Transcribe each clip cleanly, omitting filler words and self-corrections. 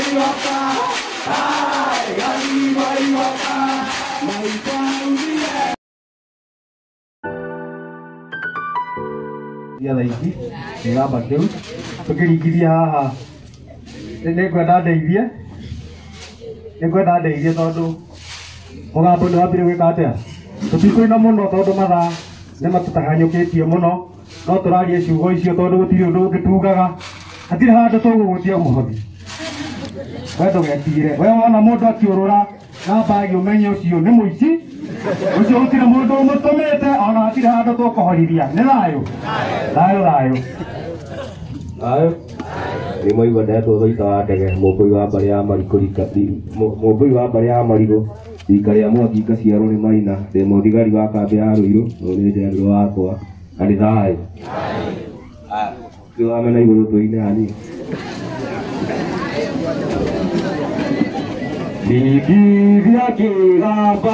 Ya lagi, nggak bagus. Begini dia, ini gua ada dia, tahu tu. Mau apa doa pilih kata? Tapi kau namun tahu tu mana? Nama tu tak hanya ke dia mono, kau tu lagi suka isi tahu tu tiru tu ketuga kan? Hati hati tu dia mau habis. Kau tu yang tiru, kau yang namun tu kiorora, apa yang menyo sio nemu isi? Usi uti namun tu mesti mete, anak hati hati tu kau hari dia, nelayo. Layo. Ni mo iba da to ita daga mo ko iba bari amari ko dikati mo bo iba bari amari ko dikari amo aki ka siaro ni maina de mo digari wa ka be aro iro no le de ro ako ali dai ko amena ibo to ina ali diki dia ki apa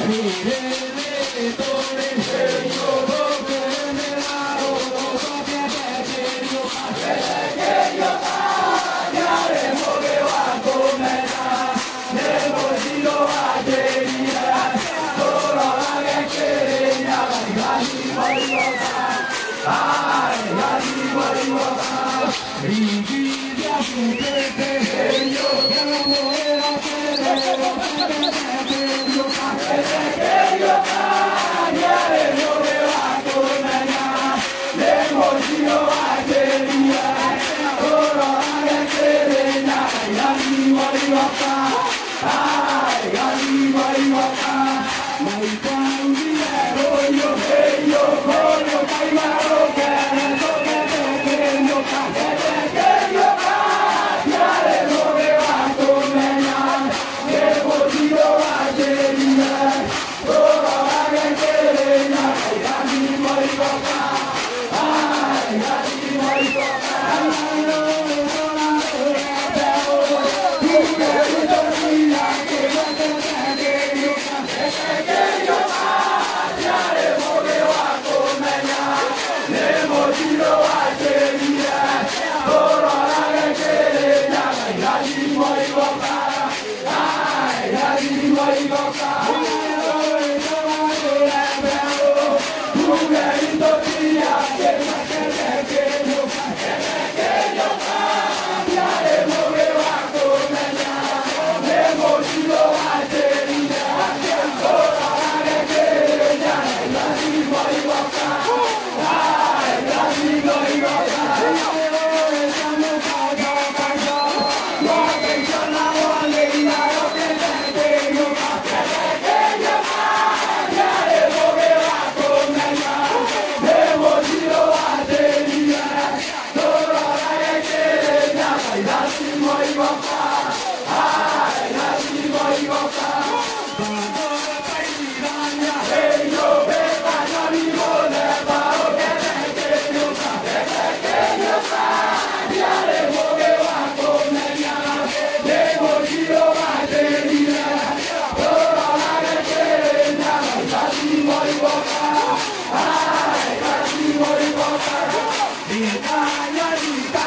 Ay,